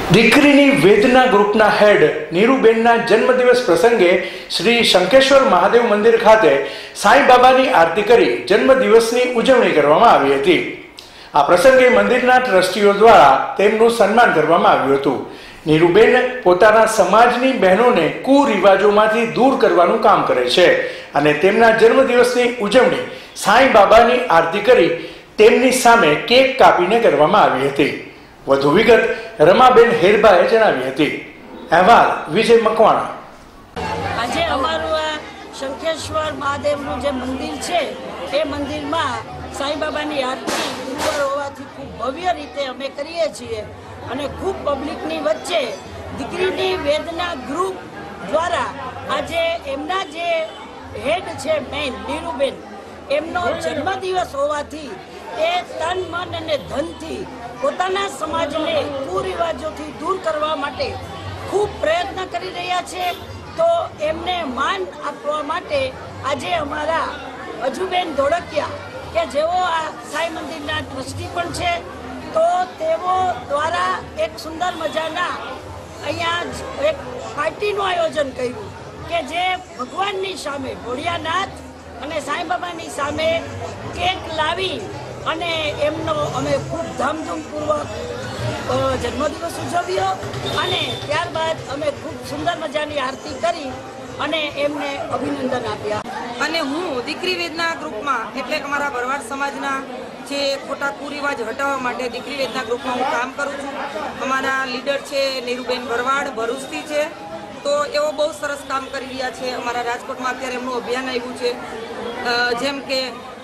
દીકરીની વેદના ગ્રુપના હેડ નીરુબેનના જન્મદિવસ પ્રસંગે શ્રી શંકેશ્વર મહાદેવ મંદિર ખાતે સાંઈ બાબાની આરતી કરી જન્મદિવસની ઉજવણી કરવામાં આવી હતી। આ પ્રસંગે મંદિરના ટ્રસ્ટીઓ દ્વારા તેમનું સન્માન કરવામાં આવ્યું હતું। નીરુબેન પોતાના સમાજની બહેનોને કુરિવાજોમાંથી દૂર કરવાનું કામ કરે છે અને તેમના જન્મદિવસની ઉજવણી સાંઈ બાબાની આરતી કરી તેમની સામે કેક કાપીને કરવામાં આવી હતી। વધુ વિગત રમાબેન હેરબાએ જણાવી હતી। અહેવાલ વિજય મકવાણા। આજે અમારું આ શંકેશ્વર મહાદેવનું જે મંદિર છે એ મંદિરમાં સાંઈ બાબાની આરતી ઉપર હોવાથી ખૂબ ભવ્ય રીતે અમે કરીએ છીએ અને ખૂબ પબ્લિકની વચ્ચે દીકરીની વેદના ગ્રુપ દ્વારા આજે એમના જે હેડ છે મેન નીરુબેન એમનો જન્મદિવસ હોવાથી એ તન મન અને ધનથી પોતાના સમાજને કુરિવાજોથી દૂર કરવા માટે ખૂબ પ્રયત્ન કરી રહ્યા છે। તો એમને માન આપવા માટે આજે અમારા અજુબેન ધોળકિયા કે જેઓ આ સાંઈ મંદિરના ટ્રસ્ટી પણ છે તો તેઓ દ્વારા એક સુંદર મજાના અહીંયા એક પાર્ટીનું આયોજન કર્યું કે જે ભગવાનની સામે ભોળિયાનાથ અને સાંઈ બાબાની સામે કેક લાવી અને એમનો અમે ખૂબ ધામધૂમપૂર્વક જન્મદિવસ ઉજવ્યો અને ત્યારબાદ અમે ખૂબ સુંદર મજાની આરતી કરી અને એમને અભિનંદન આપ્યા। અને હું દીકરી વેદના ગ્રુપમાં એટલે અમારા ભરવાડ સમાજના જે ખોટા કુરિવાજ હટાવવા માટે દીકરી વેદના ગ્રુપમાં હું કામ કરું છું। અમારા લીડર છે નીરુબેન ભરવાડ ભરૂચથી છે, તો એઓ બહુ સરસ કામ કરી રહ્યા છે। અમારા રાજકોટમાં અત્યારે એમનું અભિયાન આવ્યું છે, જેમ કે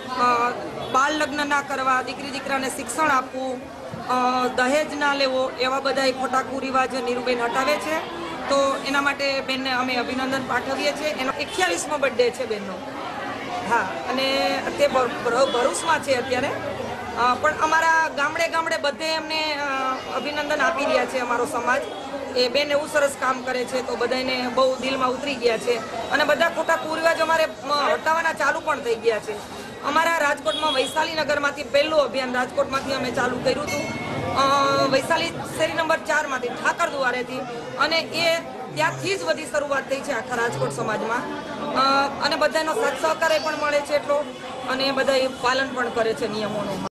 બાળ લગ્ન ના કરવા, દીકરી દીકરાને શિક્ષણ આપવું, દહેજ ના લેવો, એવા બધા ખોટા કુરિવાજ નીરુબેન હટાવે છે। તો એના માટે બેનને અમે અભિનંદન પાઠવીએ છીએ। એનો 41મો બર્થડે છે બેનનો। હા, અને તે ભરૂચમાં છે અત્યારે, પણ અમારા ગામડે ગામડે બધે એમને અભિનંદન આપી રહ્યા છે અમારો સમાજ। એ બેન એવું સરસ કામ કરે છે તો બધાને બહુ દિલમાં ઉતરી ગયા છે અને બધા ખોટા કુરિવાજ અમારે હટાવવાના ચાલુ પણ થઈ ગયા છે। અમારા રાજકોટમાં વૈશાલી નગરમાંથી પહેલું અભિયાન રાજકોટમાંથી અમે ચાલુ કર્યું હતું, વૈશાલી શેરી નંબર 4માંથી ઠાકર દ્વારેથી, અને એ ત્યાંથી જ બધી શરૂઆત થઈ છે આખા રાજકોટ સમાજમાં। અને બધાનો સાથ સહકાર પણ મળે છે એટલો, અને બધા પાલન પણ કરે છે નિયમોનું।